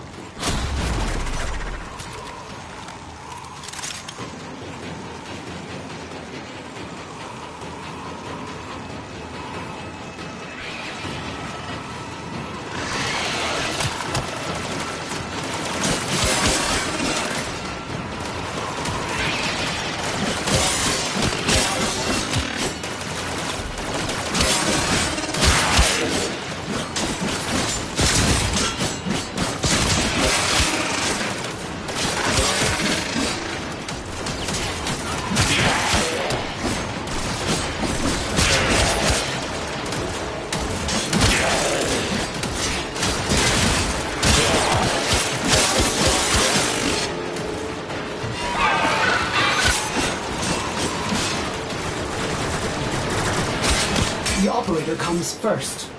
The operator comes first.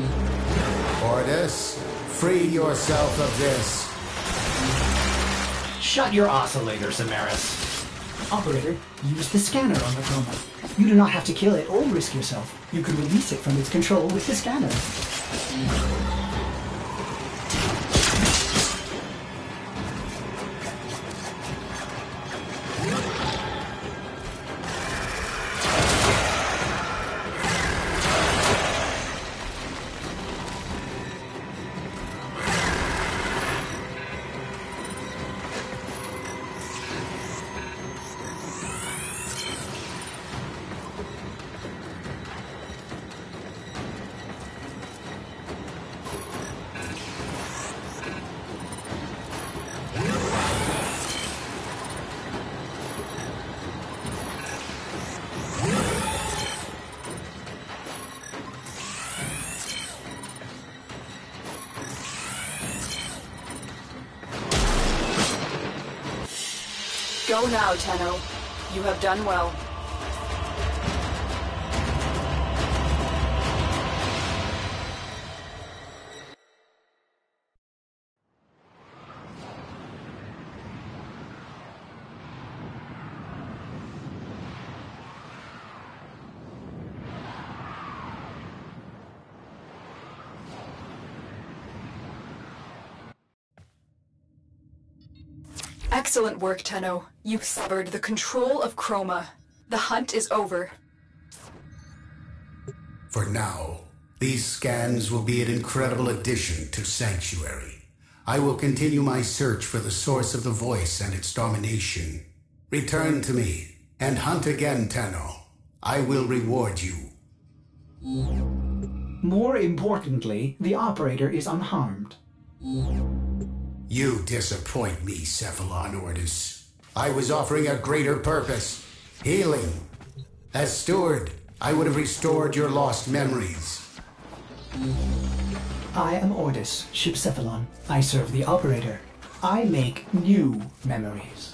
Ordis, free yourself of this. Shut your oscillator, Samaris. Operator, use the scanner on the chroma. You do not have to kill it or risk yourself. You can release it from its control with the scanner. Go now, Tenno. You have done well. Excellent work, Tenno. You've severed the control of Chroma. The hunt is over. For now, these scans will be an incredible addition to Sanctuary. I will continue my search for the source of the voice and its domination. Return to me, and hunt again, Tenno. I will reward you. More importantly, the operator is unharmed. You disappoint me, Cephalon Ordis. I was offering a greater purpose. Healing. As steward, I would have restored your lost memories. I am Ordis, Ship Cephalon. I serve the operator. I make new memories.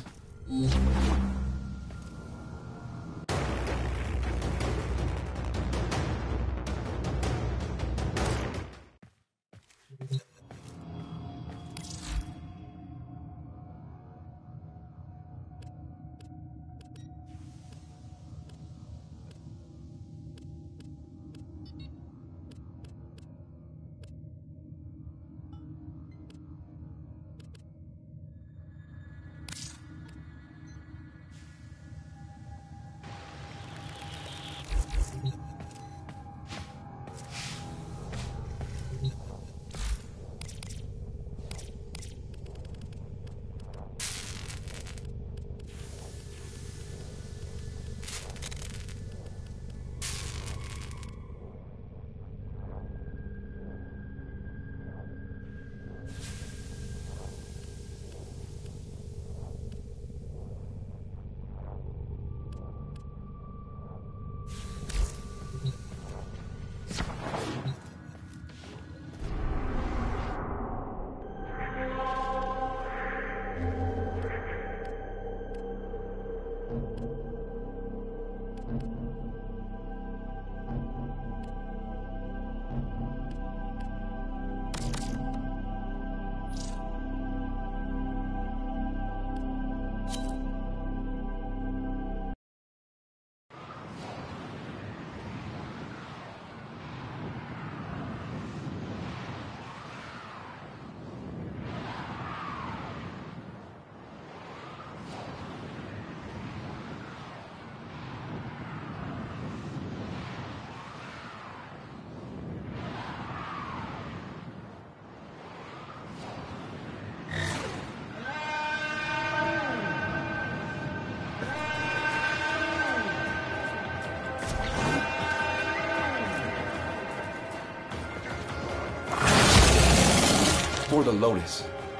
for the Lotus.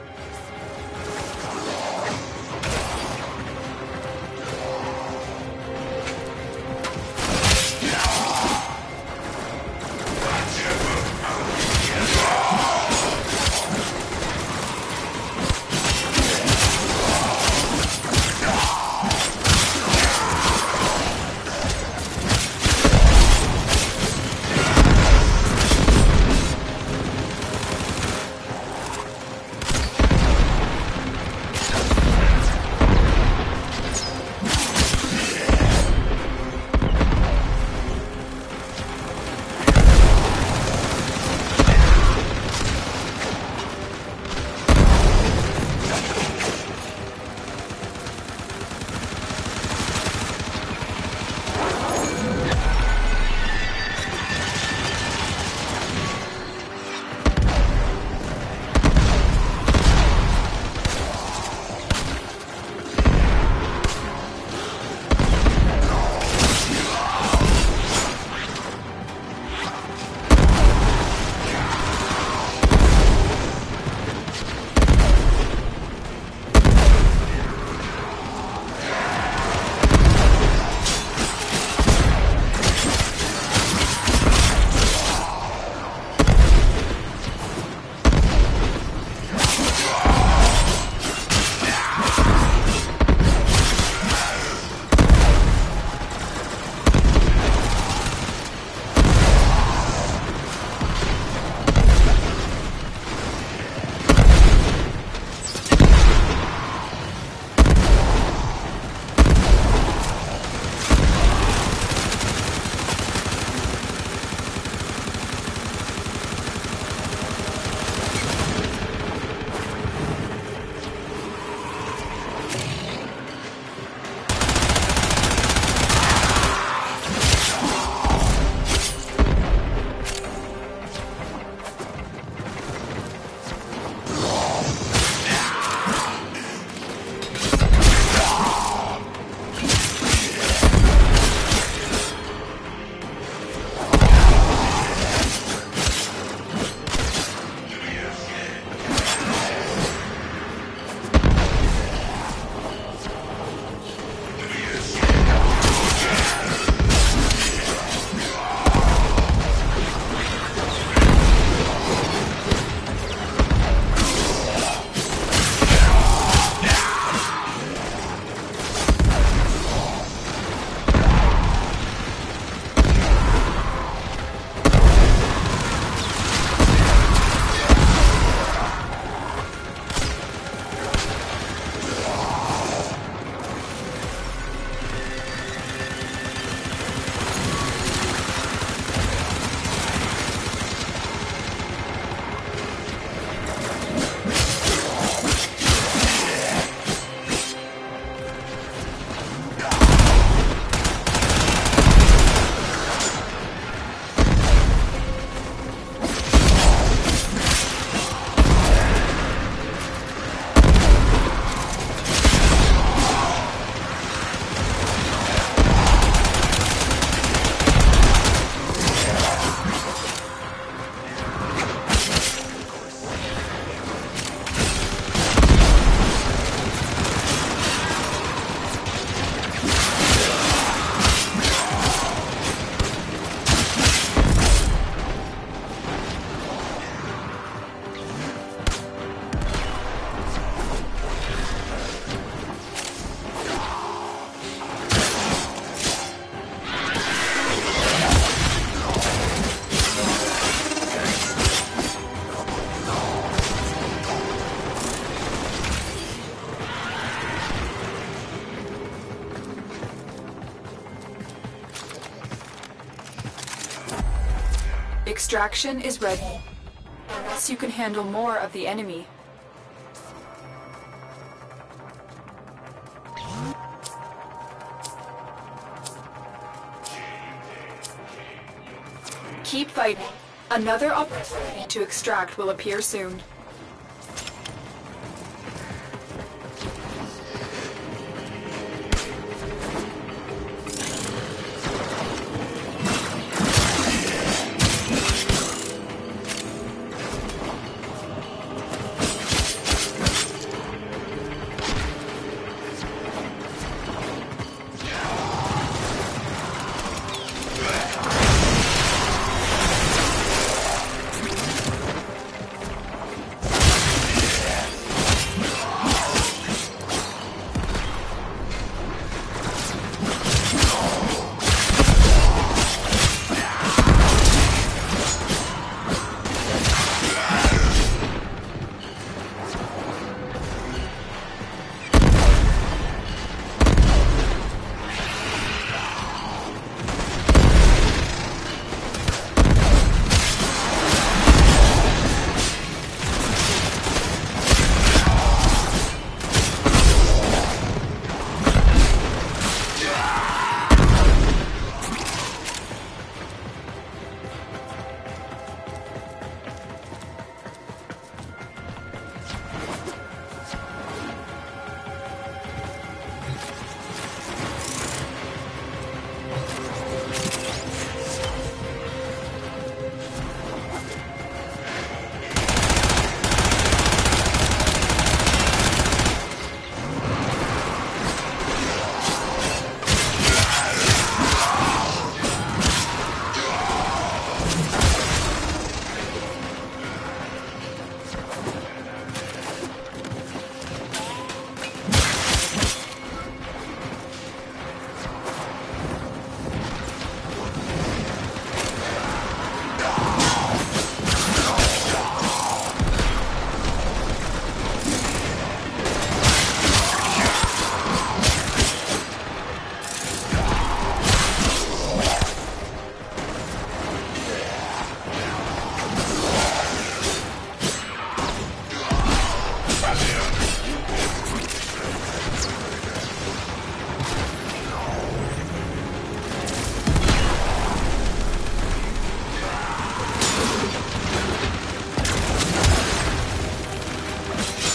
Extraction is ready. Unless you can handle more of the enemy. Keep fighting. Another opportunity to extract will appear soon.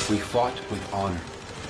We fought with honor.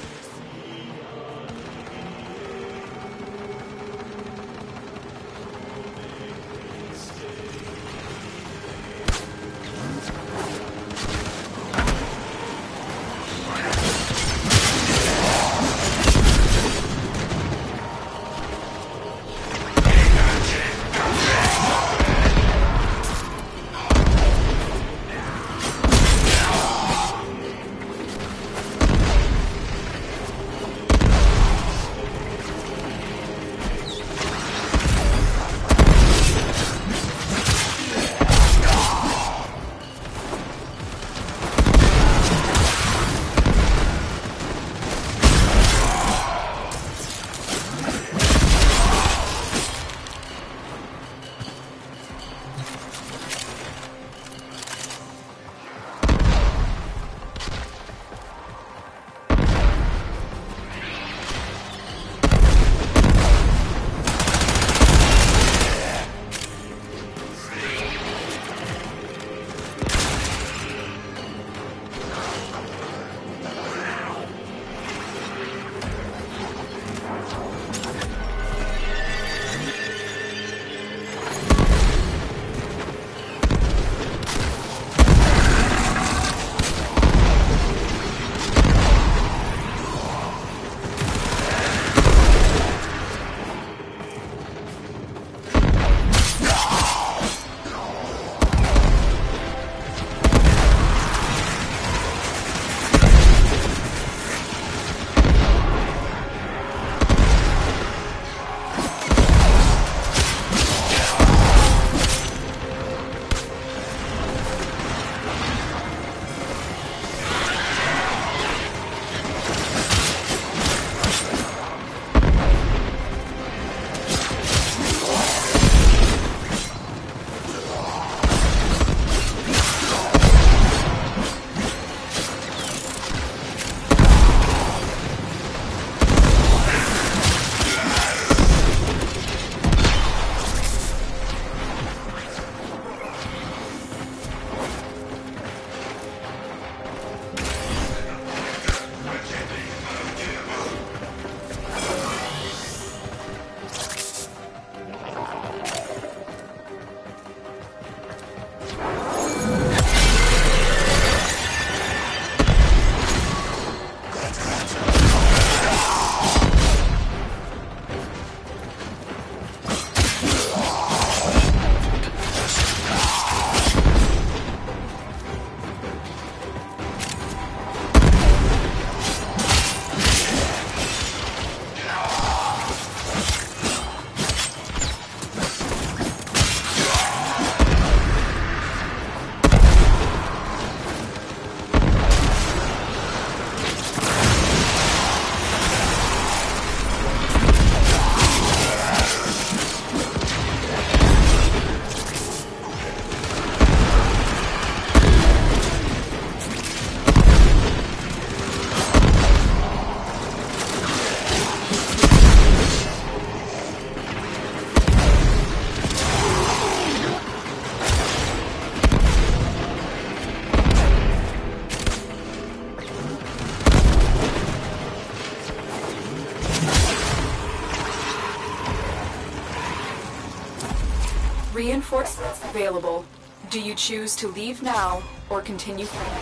Reinforcements available. Do you choose to leave now or continue fighting?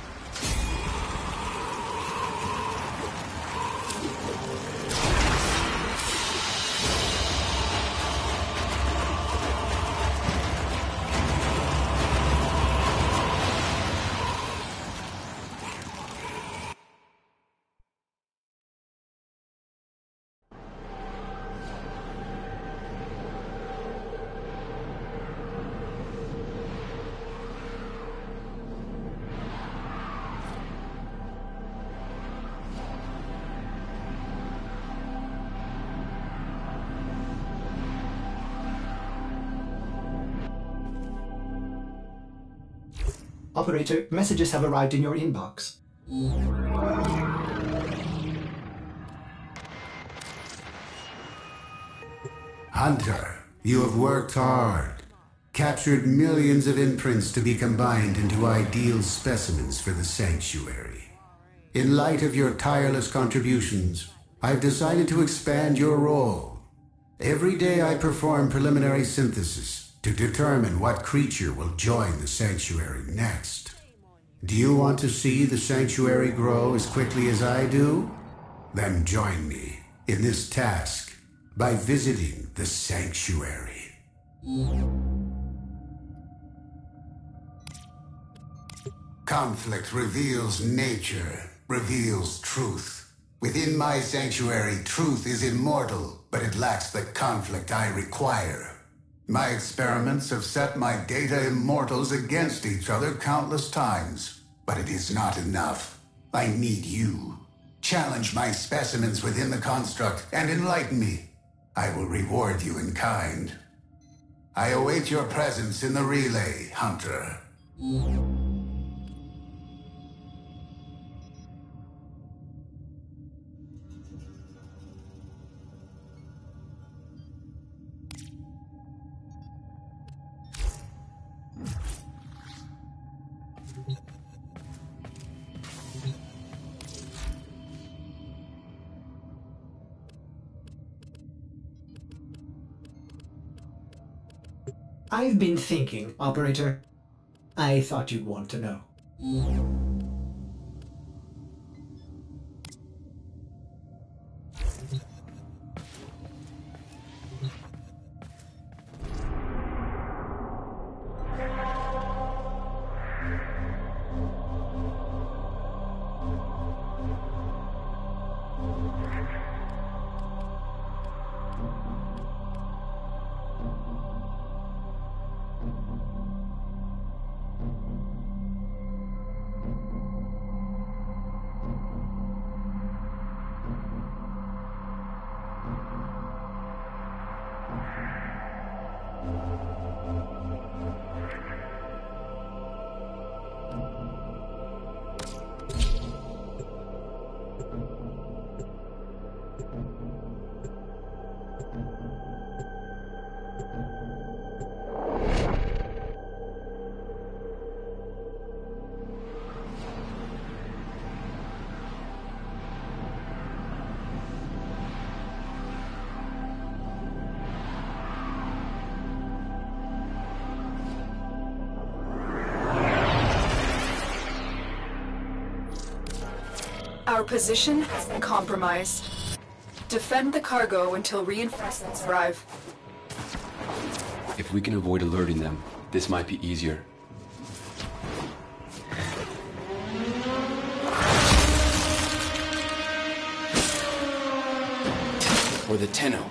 Operator, messages have arrived in your inbox. Hunter, you have worked hard. Captured millions of imprints to be combined into ideal specimens for the Sanctuary. In light of your tireless contributions, I've decided to expand your role. Every day I perform preliminary synthesis to determine what creature will join the sanctuary next. Do you want to see the sanctuary grow as quickly as I do? Then join me in this task by visiting the sanctuary. Conflict reveals nature, reveals truth. Within my sanctuary, truth is immortal, but it lacks the conflict I require. My experiments have set my data immortals against each other countless times, but it is not enough. I need you. Challenge my specimens within the construct and enlighten me. I will reward you in kind. I await your presence in the relay, Hunter. I've been thinking, Operator. I thought you'd want to know. Our position has been compromised. Defend the cargo until reinforcements arrive. If we can avoid alerting them, this might be easier. For the Tenno.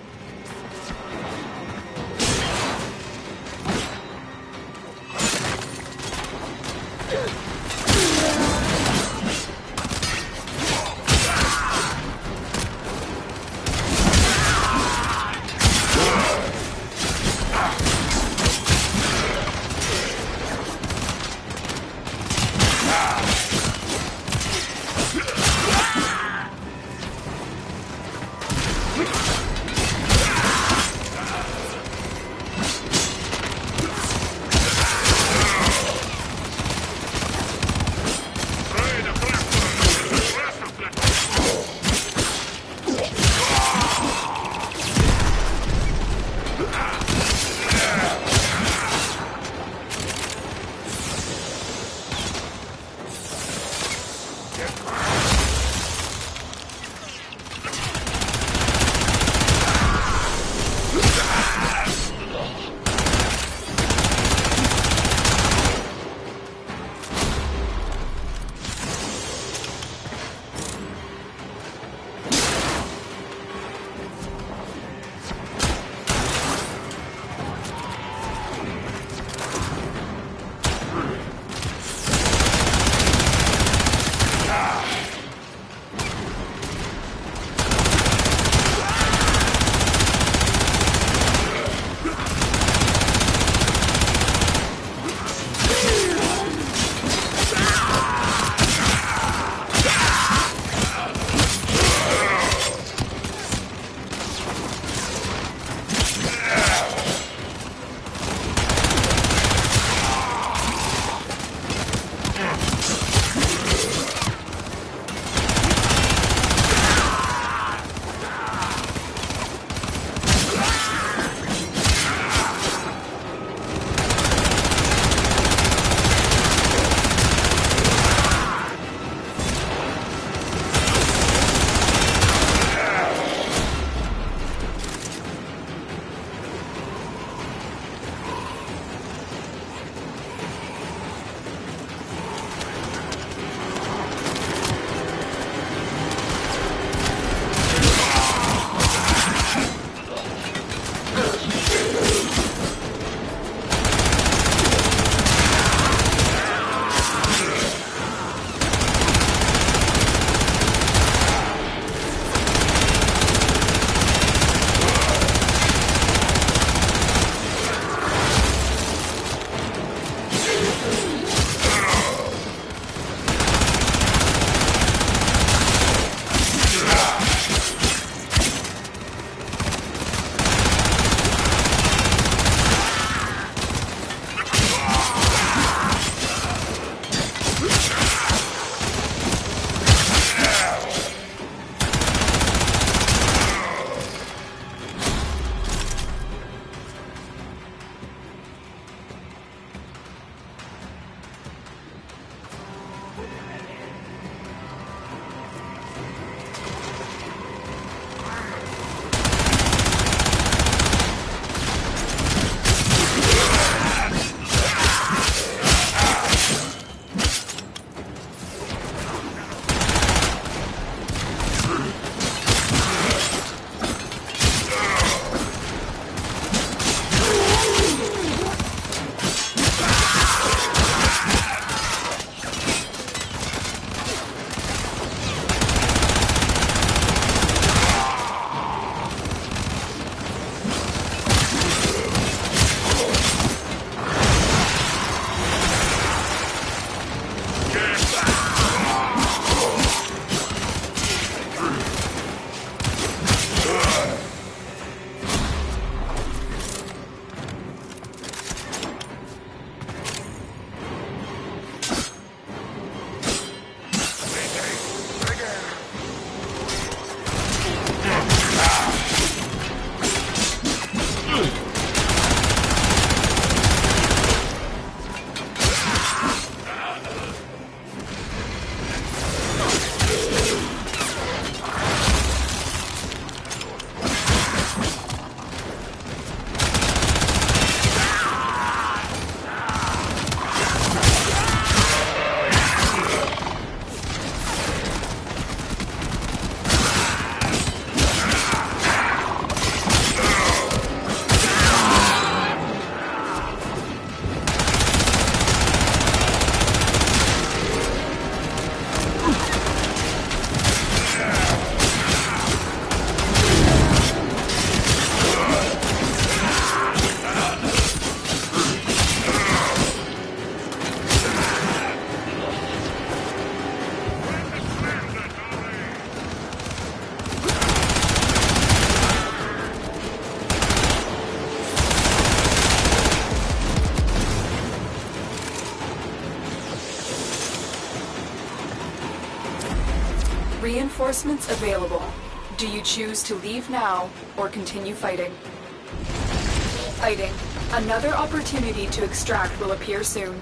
Reinforcements available. Do you choose to leave now or continue fighting? Fighting. Another opportunity to extract will appear soon.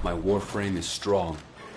My Warframe is strong.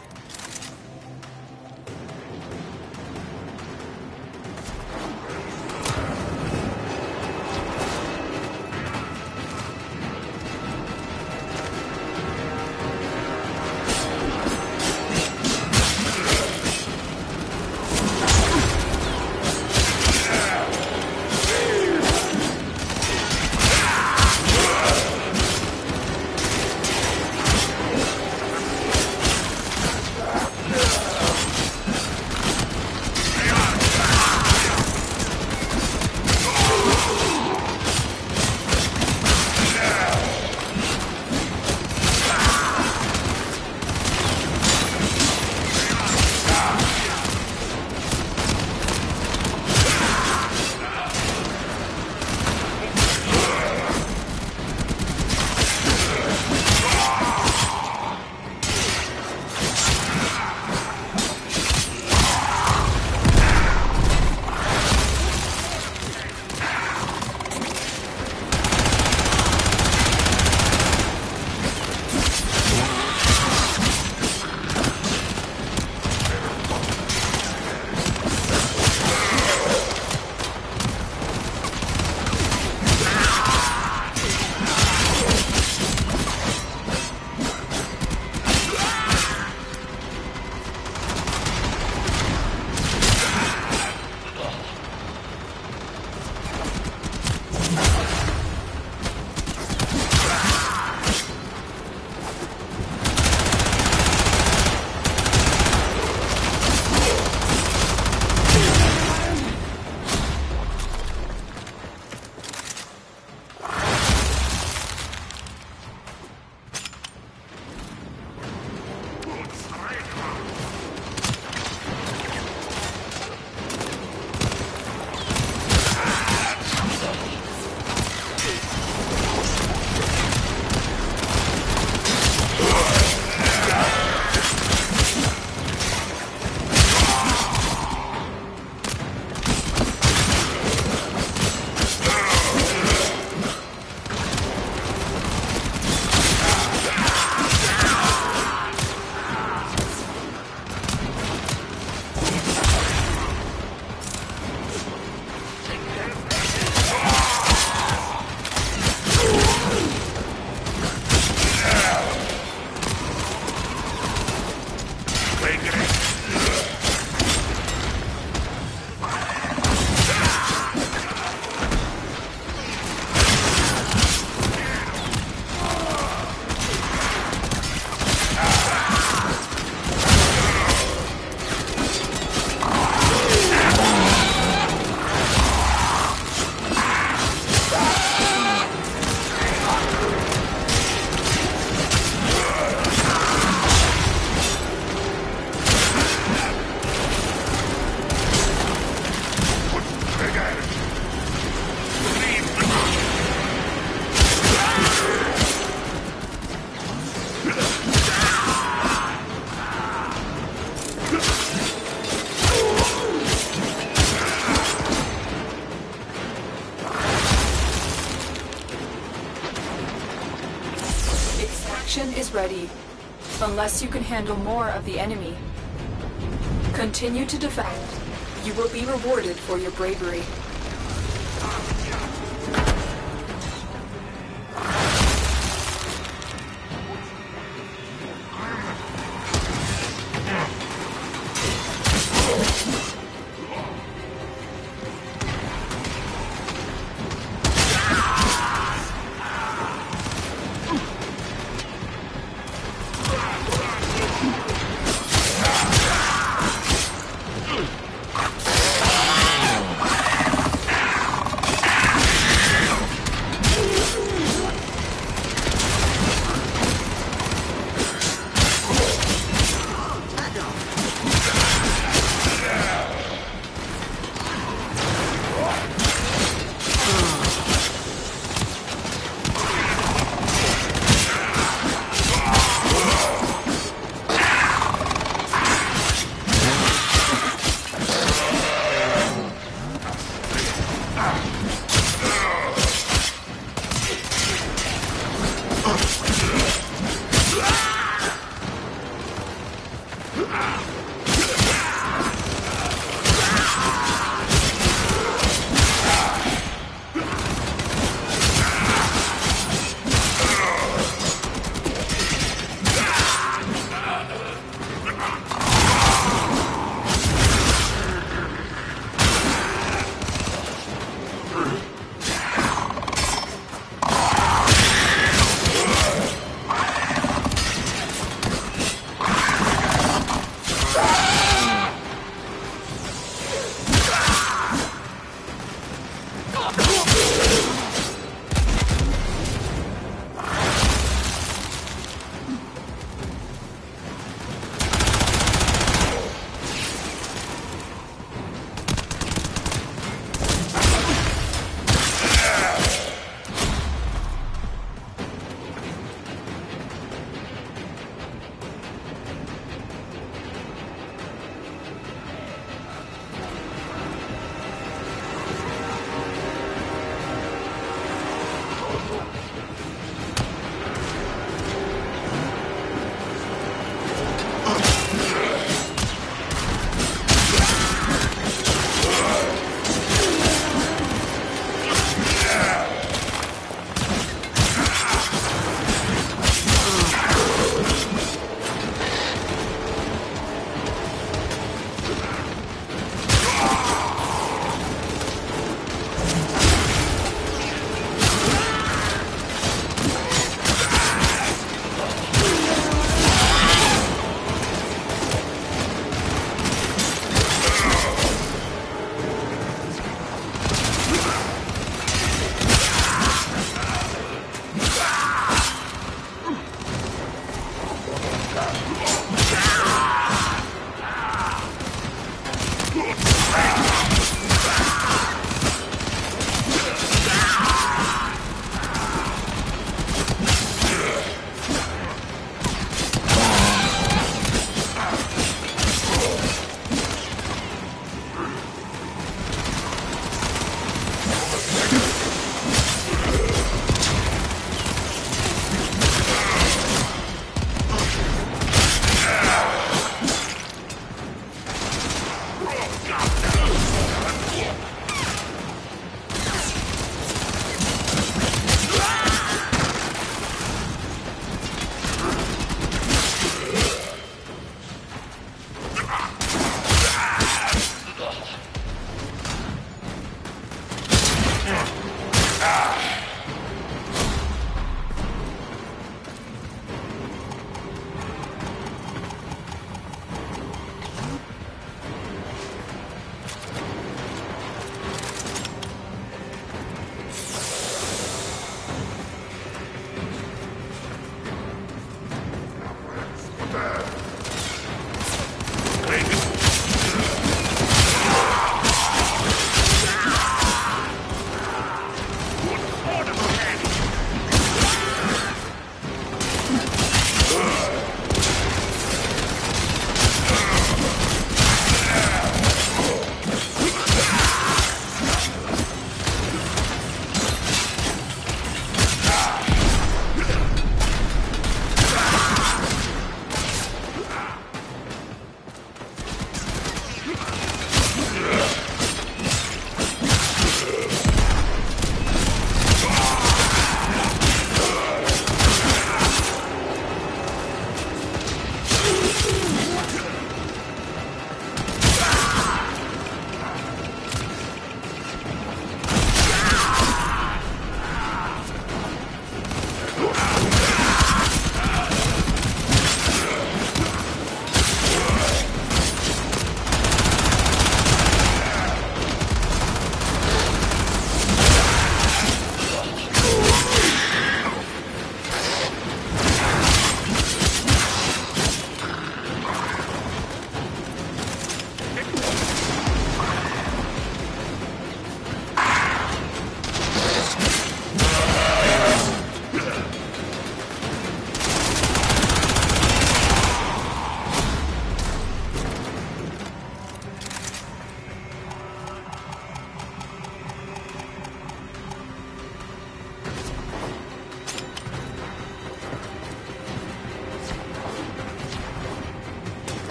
Extraction is ready, unless you can handle more of the enemy. Continue to defend. You will be rewarded for your bravery.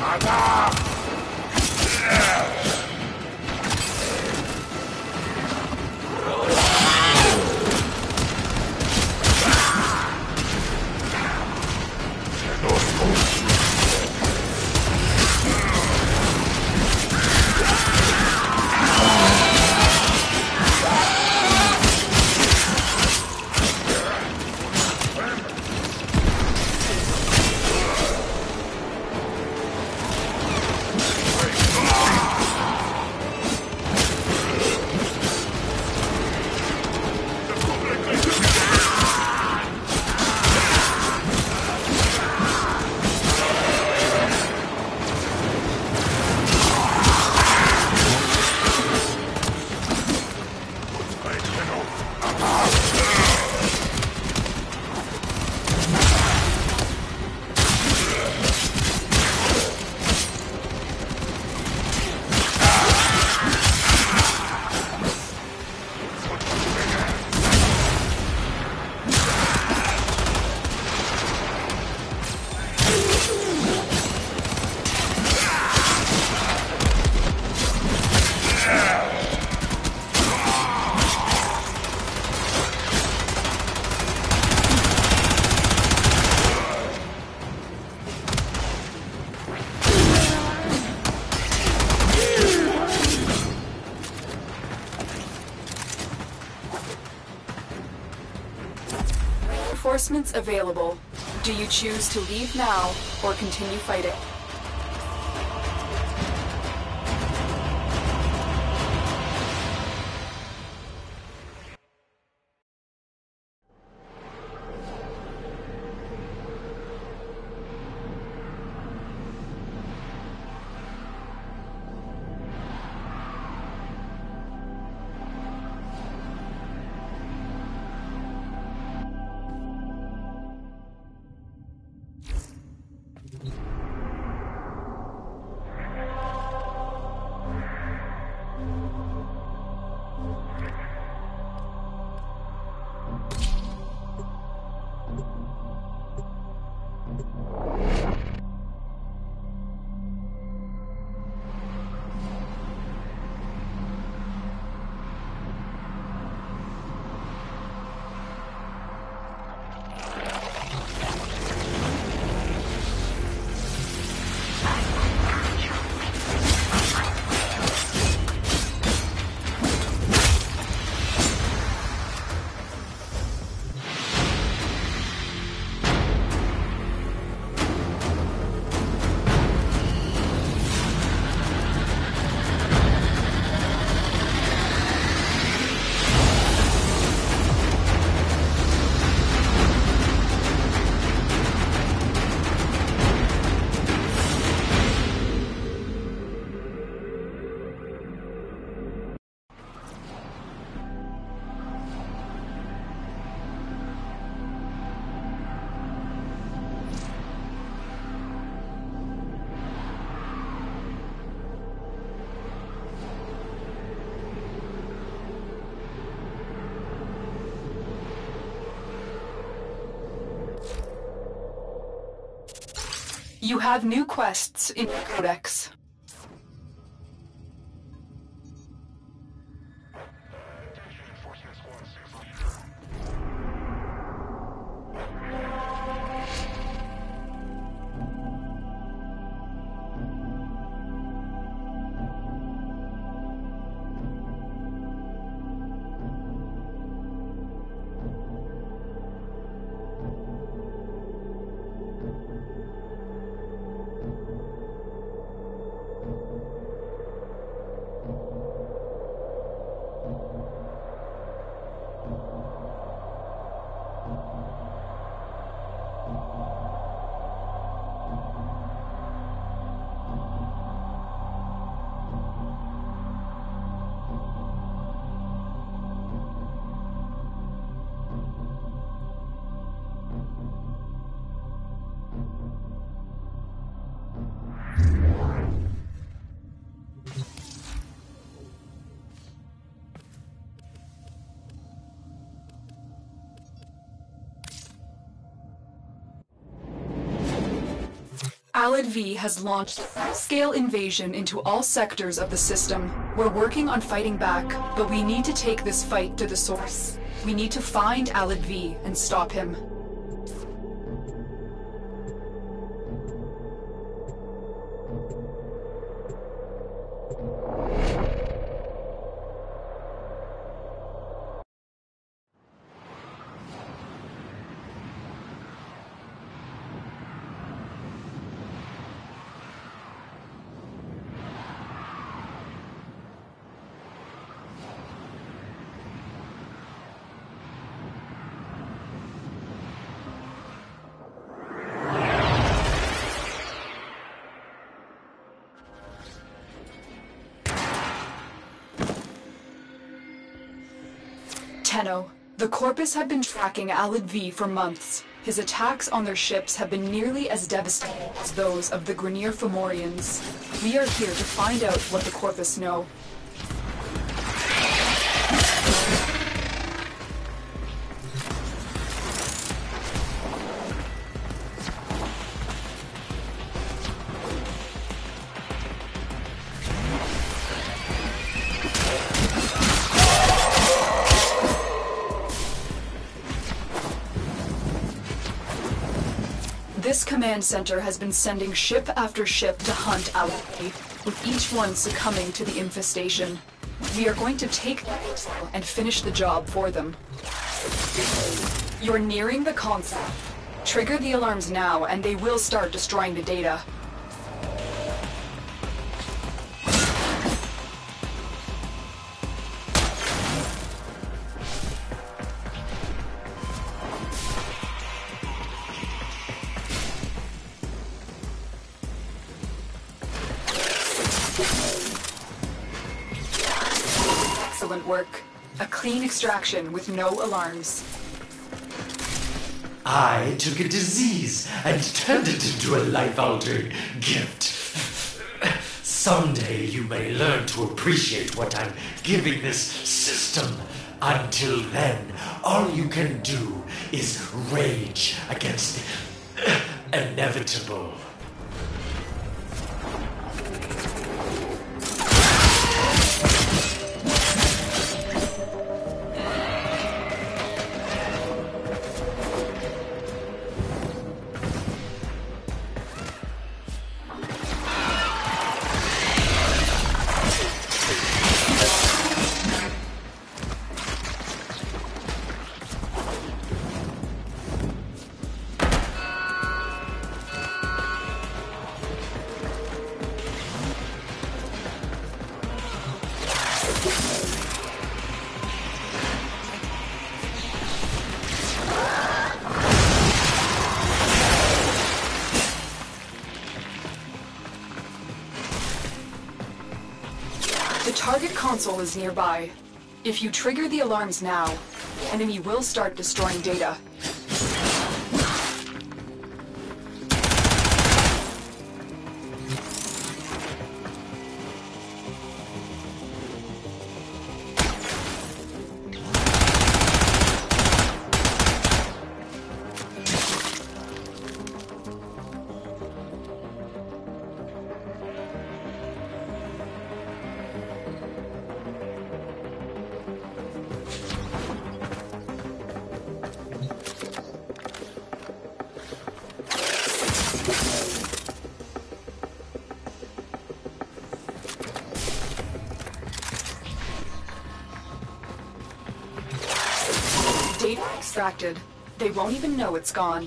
Reinforcements available. Do you choose to leave now or continue fighting? You have new quests in your codex. Alid V has launched a full-scale invasion into all sectors of the system. We're working on fighting back, but we need to take this fight to the source. We need to find Alid V and stop him. Tenno, the Corpus have been tracking Alid V for months. His attacks on their ships have been nearly as devastating as those of the Grineer Fomorians. We are here to find out what the Corpus know. This command center has been sending ship after ship to hunt Alid V, with each one succumbing to the infestation. We are going to take the intel and finish the job for them. You're nearing the console. Trigger the alarms now, and they will start destroying the data. Excellent work. A clean extraction with no alarms. I took a disease and turned it into a life-altering gift. Someday you may learn to appreciate what I'm giving this system. Until then, all you can do is rage against the inevitable. The target console is nearby. If you trigger the alarms now, the enemy will start destroying data. Data extracted. They won't even know it's gone.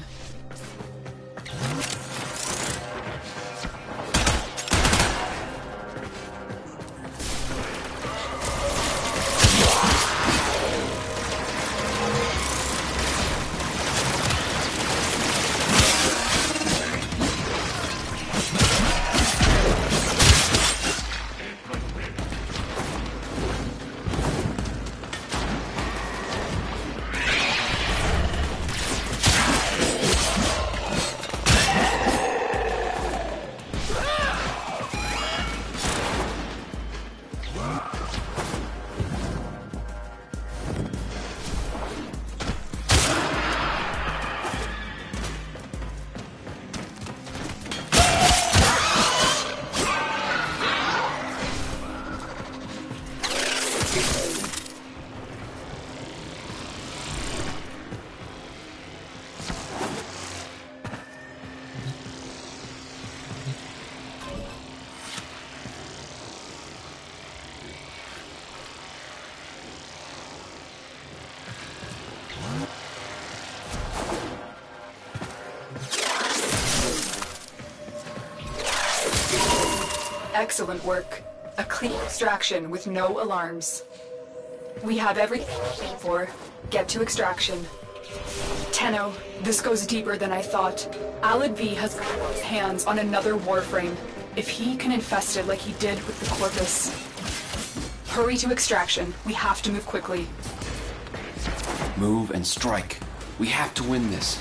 Excellent work. A clean extraction with no alarms. We have everything we're looking for. Get to extraction. Tenno, this goes deeper than I thought. Alad V has his hands on another Warframe. If he can infest it like he did with the Corpus. Hurry to extraction. We have to move quickly. Move and strike. We have to win this.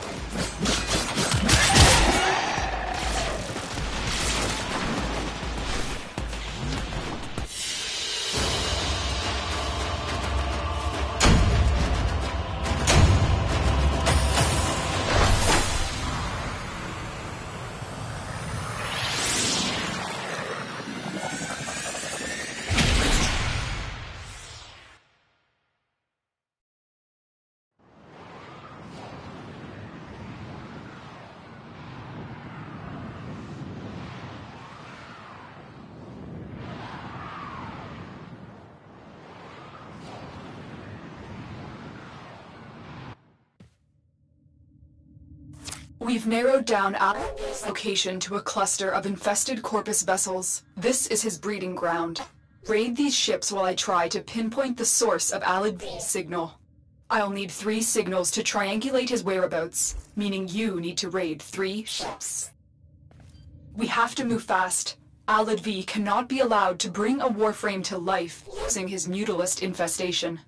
We've narrowed down Alad's location to a cluster of infested Corpus vessels. This is his breeding ground. Raid these ships while I try to pinpoint the source of Alad V's signal. I'll need 3 signals to triangulate his whereabouts, meaning you need to raid 3 ships. We have to move fast. Alad V cannot be allowed to bring a Warframe to life using his mutalist infestation.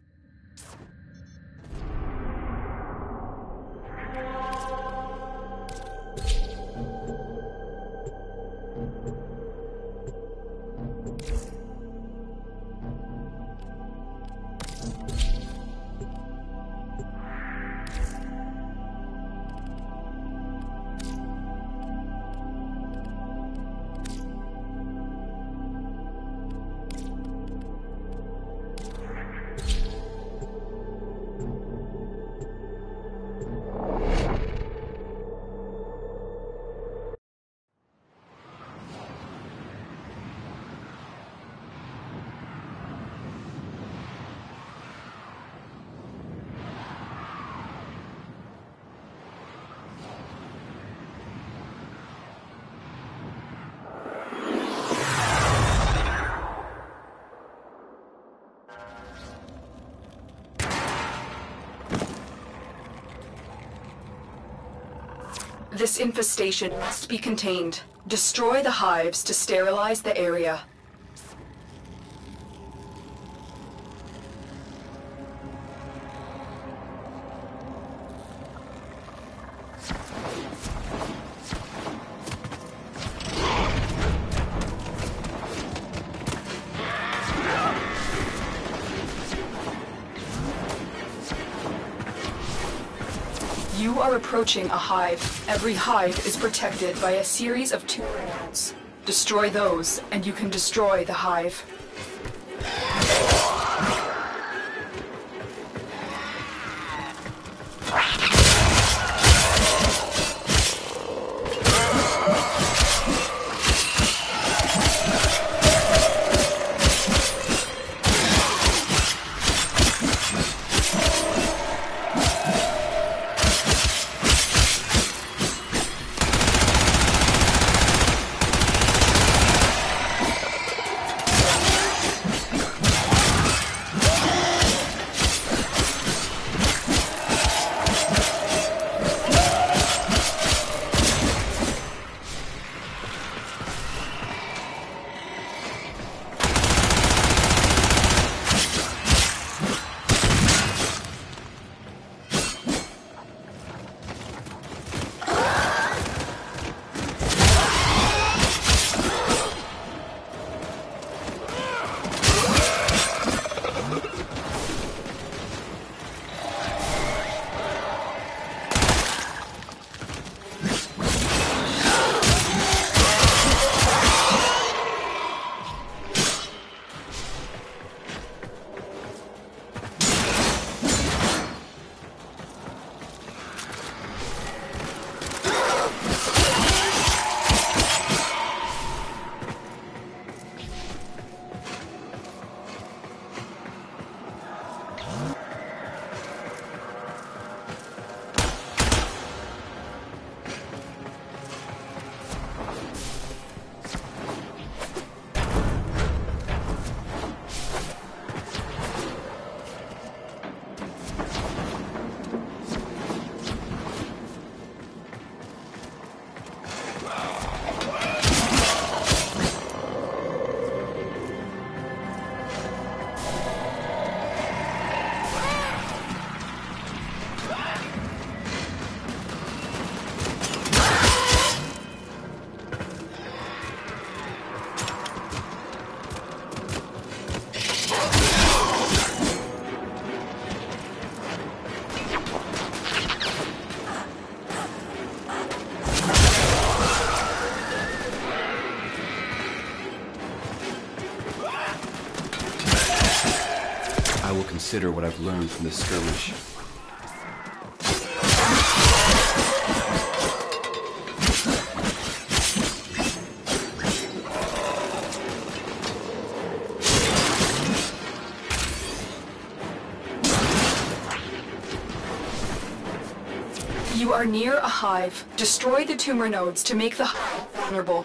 This infestation must be contained. Destroy the hives to sterilize the area. You are approaching a hive. Every hive is protected by a series of 2 rounds. Destroy those, and you can destroy the hive. consider what I've learned from this skirmish. You are near a hive. Destroy the tumor nodes to make the hive vulnerable.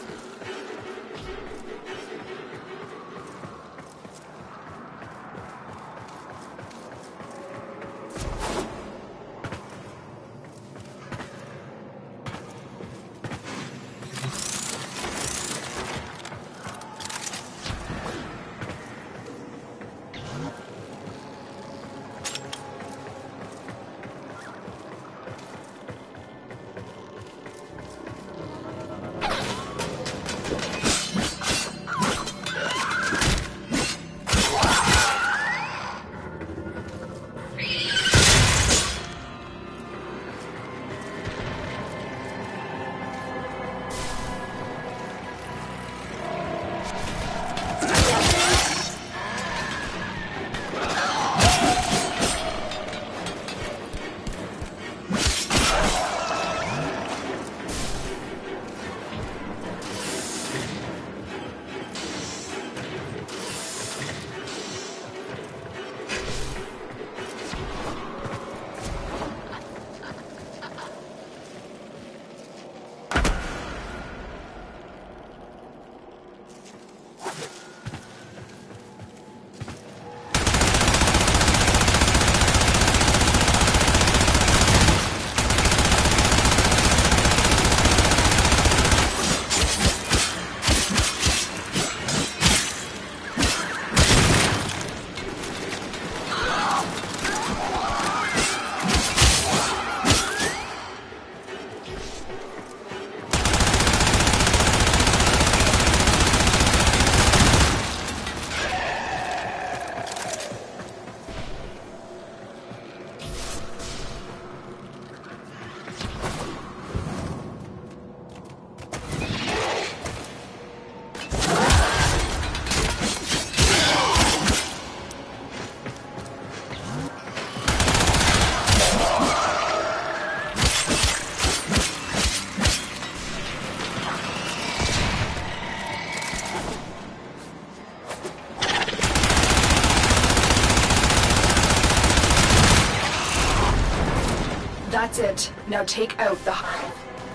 That's it. Now take out the hive.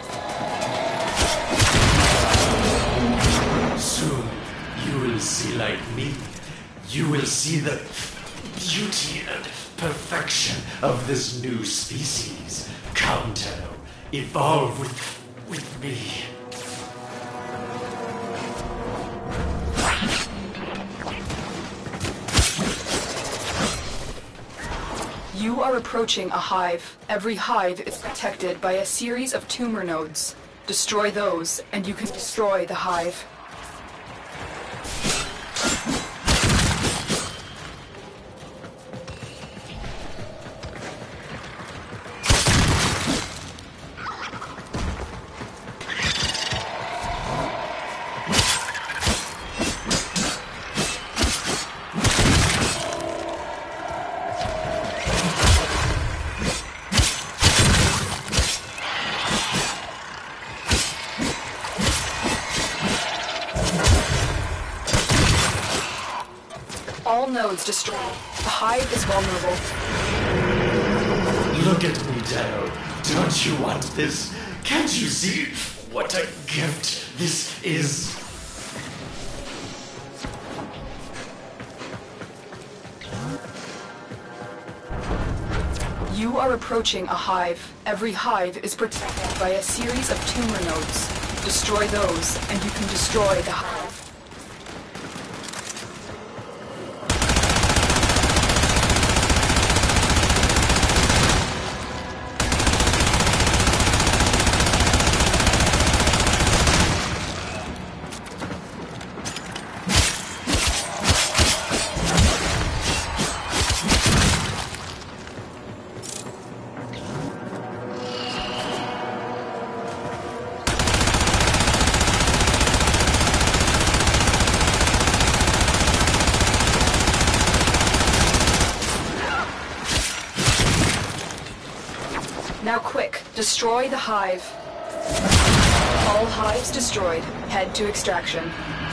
Soon, you will see like me. You will see the beauty and perfection of this new species. Come, Tenno, evolve with me. You are approaching a hive. Every hive is protected by a series of tumor nodes. Destroy those, and you can destroy the hive. All nodes destroyed. The hive is vulnerable. Look at me, Tenno. Don't you want this? Can't you see what a gift this is? You are approaching a hive. Every hive is protected by a series of tumor nodes. Destroy those, and you can destroy the hive. Destroy the hive. All hives destroyed. Head to extraction.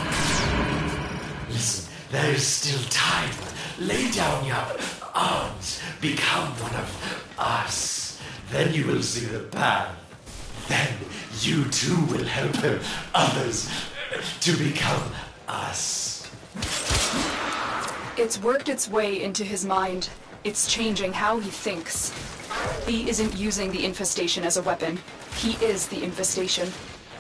Listen, there's still time. Lay down your arms. Become one of us. Then you will see the path. Then you too will help others to become us. It's worked its way into his mind. It's changing how he thinks. He isn't using the infestation as a weapon. He is the infestation.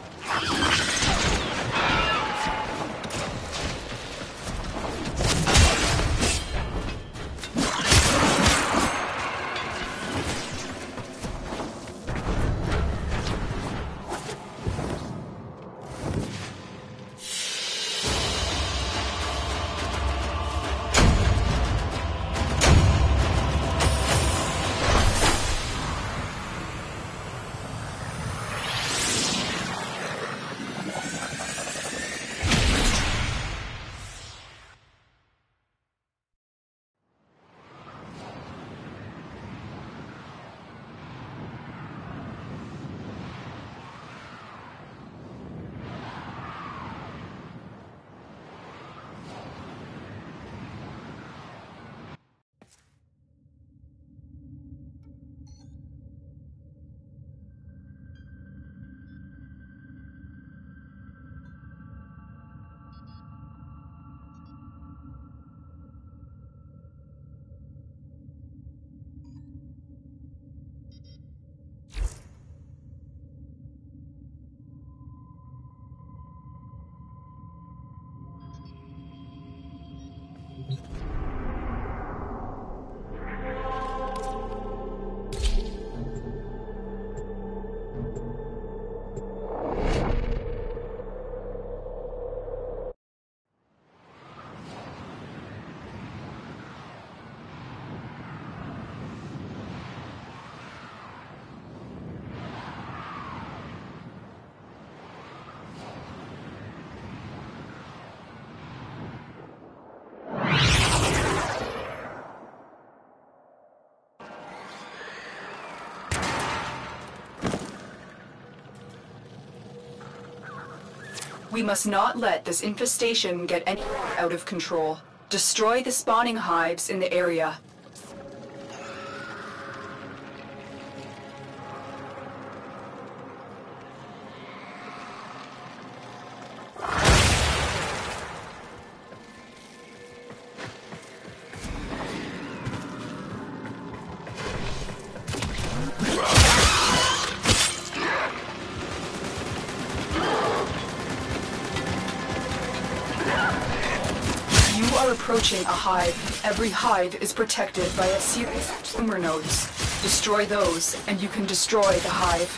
We must not let this infestation get any out of control. Destroy the spawning hives in the area. Approaching a hive. Every hive is protected by a series of tumor nodes. Destroy those, and you can destroy the hive.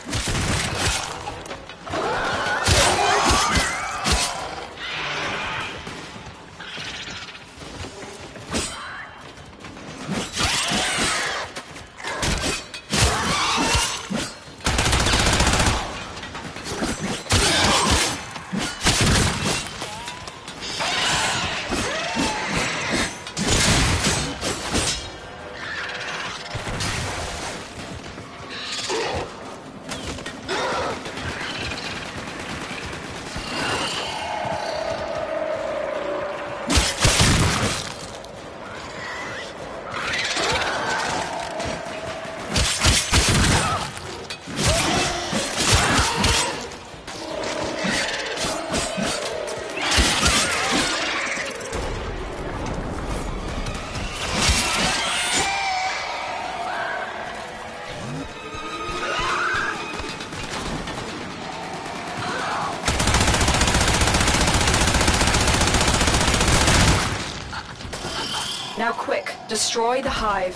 Now quick, destroy the hive.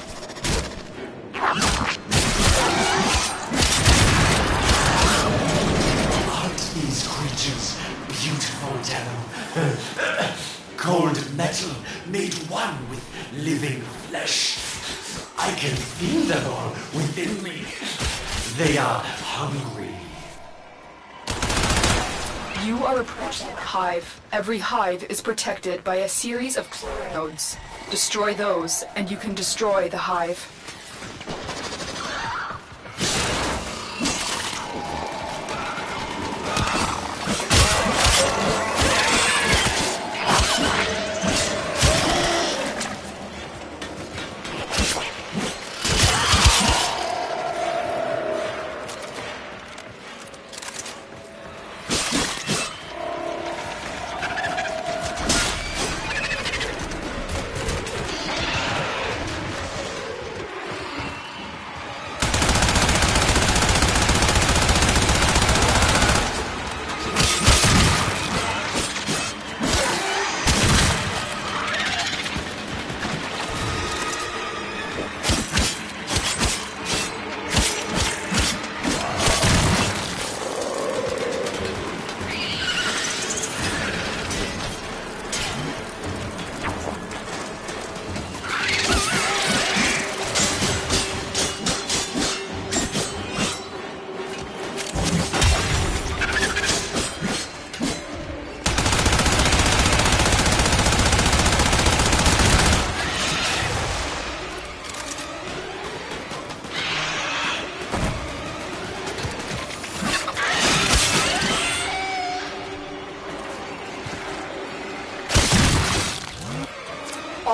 Aren't these creatures beautiful, Dano? Cold metal made one with living flesh. I can feel them all within me. They are hungry. You are approaching a hive. Every hive is protected by a series of nodes. Destroy those, and you can destroy the hive.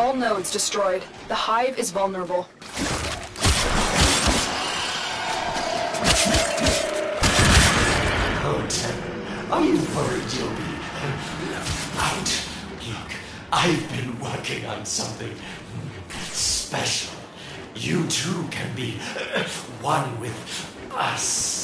All nodes destroyed. The hive is vulnerable. Oh, Tanner, are you worried you'll be left out? Look, I've been working on something special. You too can be one with us.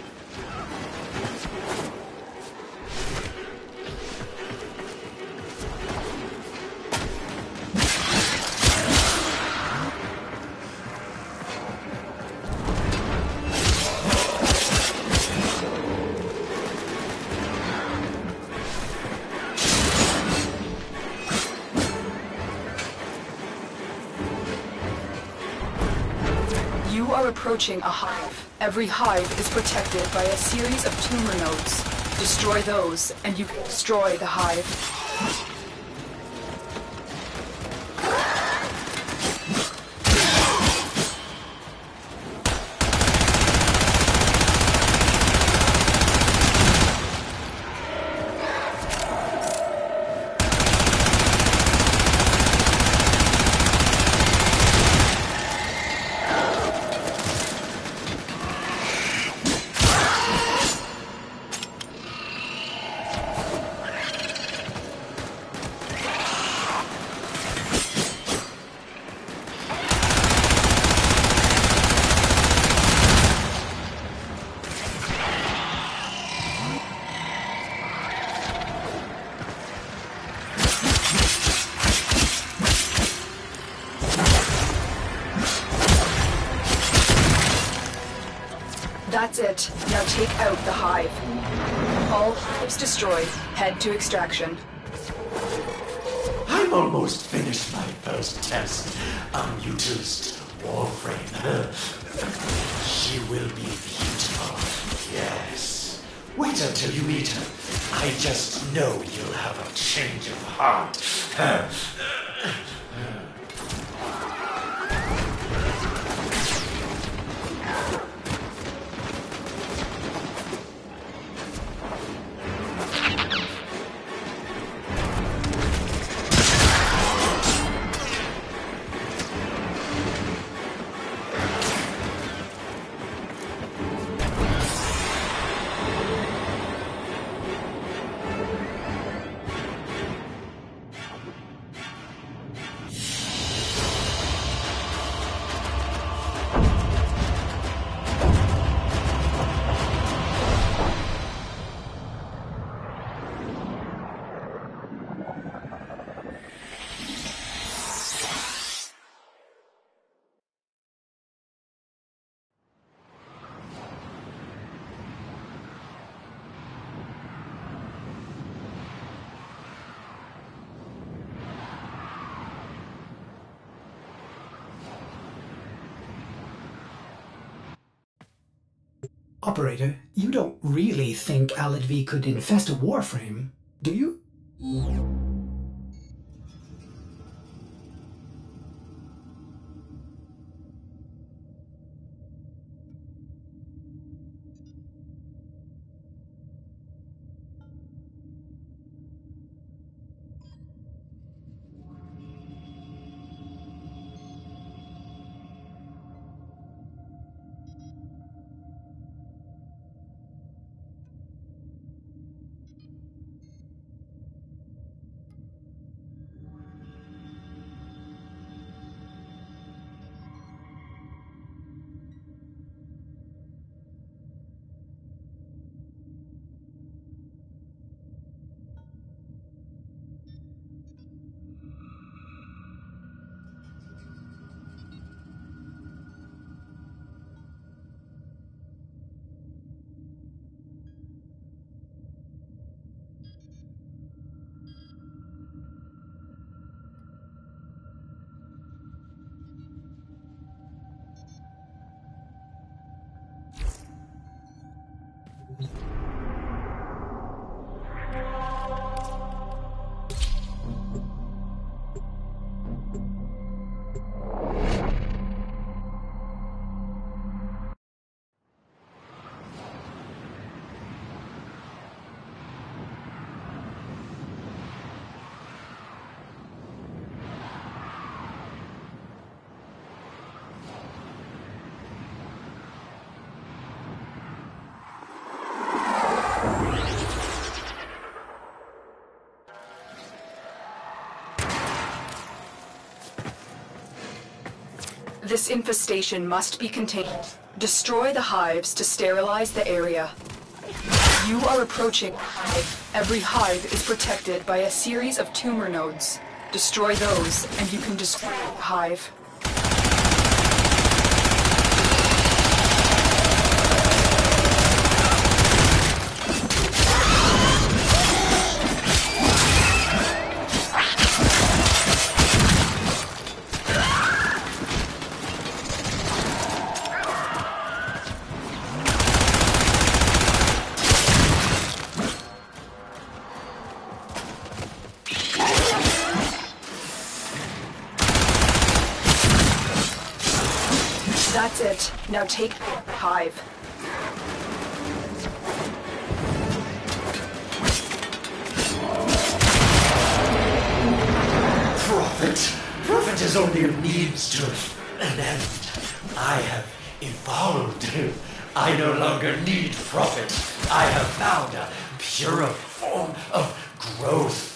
You are approaching a hive. Every hive is protected by a series of tumor nodes. Destroy those, and you can destroy the hive. That's it. Now take out the hive. All hives destroyed. Head to extraction. I'm almost finished my first test on Utilist Warframe. She will be beautiful, yes. Wait until you meet her. I just know you'll have a change of heart. Operator, you don't really think Alad V could infest a Warframe, do you? This infestation must be contained. Destroy the hives to sterilize the area. You are approaching a hive. Every hive is protected by a series of tumor nodes. Destroy those, and you can destroy the hive. That's it. Now take the hive. Prophet is only a means to an end. I have evolved. I no longer need Prophet. I have found a purer form of growth.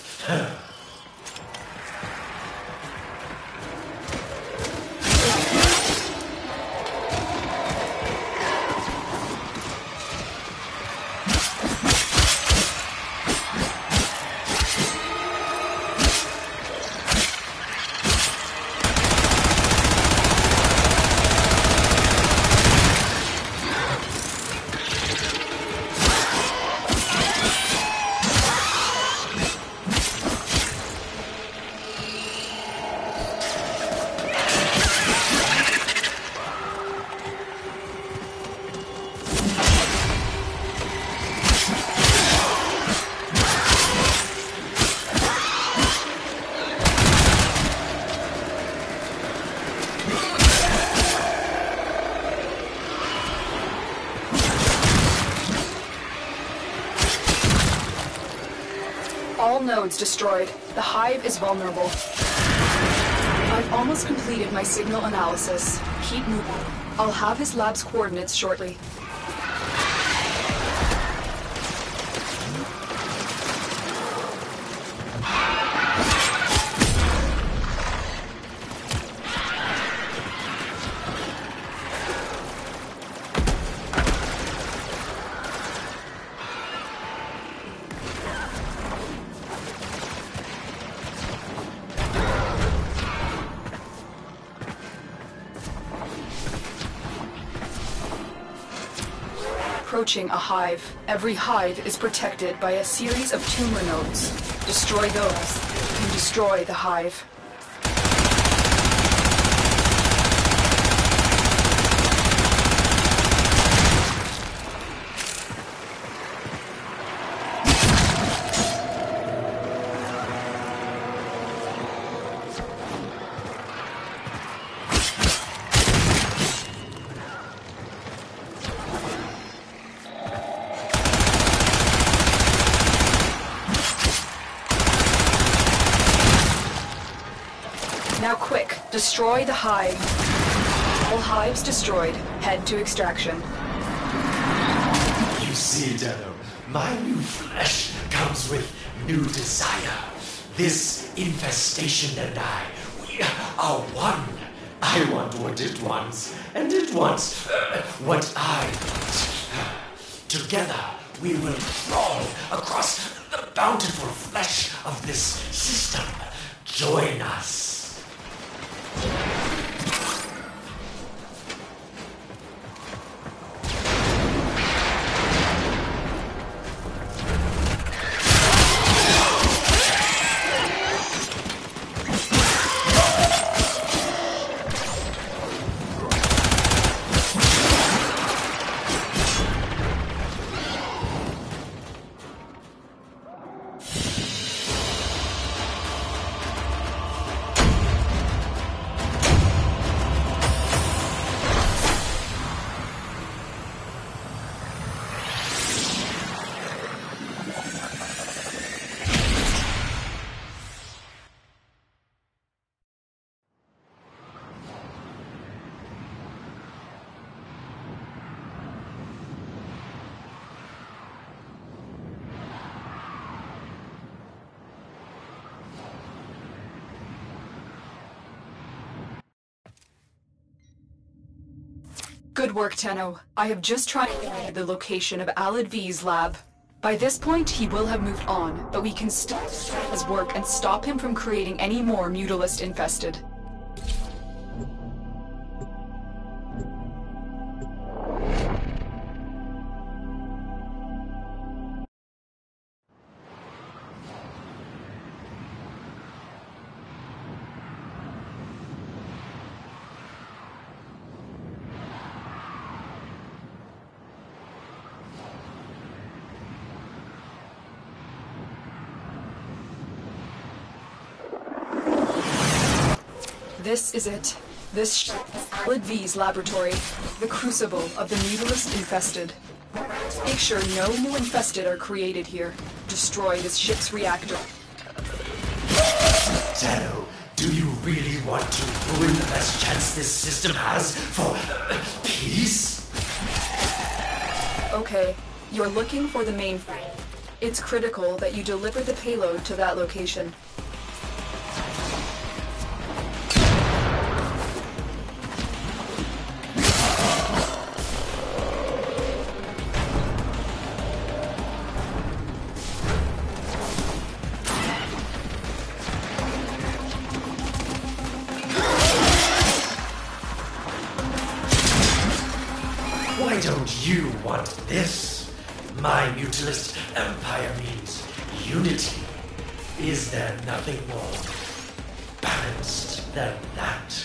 All nodes destroyed. The hive is vulnerable. I've almost completed my signal analysis. Keep moving. I'll have his lab's coordinates shortly. Approaching a hive. Every hive is protected by a series of tumor nodes. Destroy those, and destroy the hive. Now quick, destroy the hive. All hives destroyed. Head to extraction. You see, Deno, my new flesh comes with new desire. This infestation and I, we are one. I want what it wants, and it wants what I want. Together, we will crawl across the bountiful flesh of this system. Join us. Good work, Tenno. I have just tried to find the location of Alad V's lab. By this point, he will have moved on, but we can still stop his work and stop him from creating any more Mutalist infested. This is it. This is Alad V's laboratory, the crucible of the Mutalist infested. Make sure no new infested are created here. Destroy this ship's reactor. Tenno, do you really want to ruin the best chance this system has for peace? Okay, you're looking for the mainframe. It's critical that you deliver the payload to that location. Why don't you want this? My Mutalist Empire means unity. Is there nothing more balanced than that?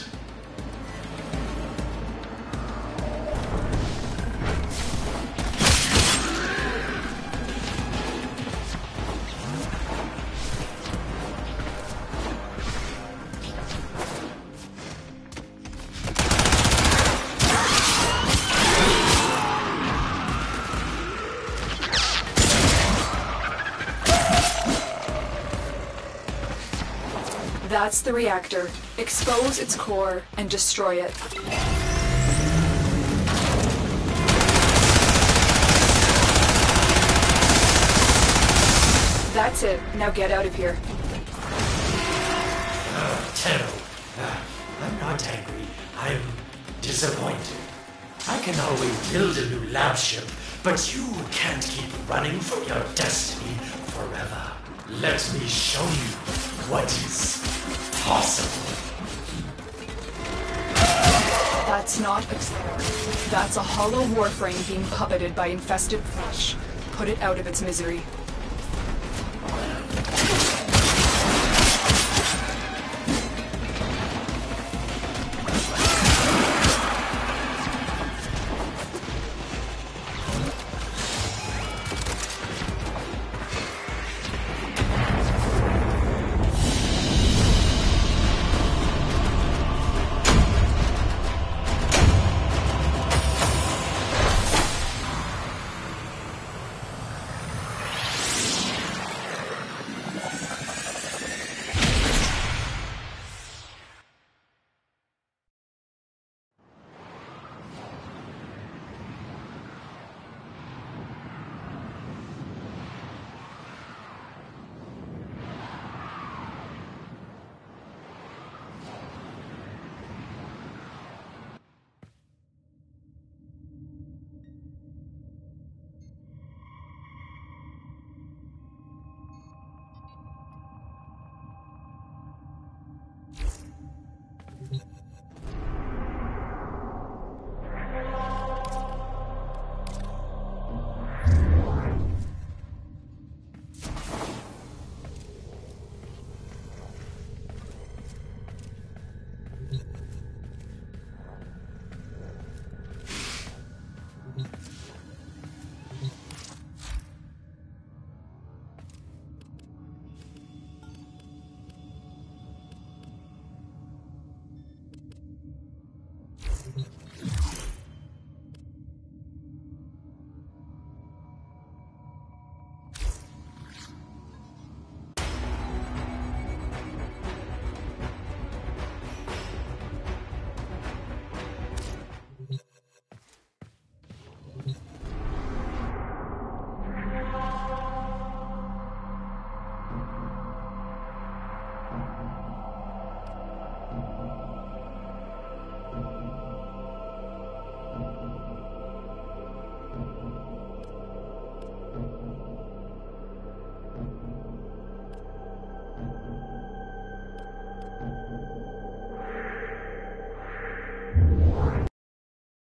That's the reactor. Expose its core and destroy it. That's it. Now get out of here. Tenno, I'm not angry. I'm disappointed. I can always build a new lab ship, but you can't keep running from your destiny forever. Let me show you what is possible. That's not that's a hollow Warframe being puppeted by infested flesh. Put it out of its misery.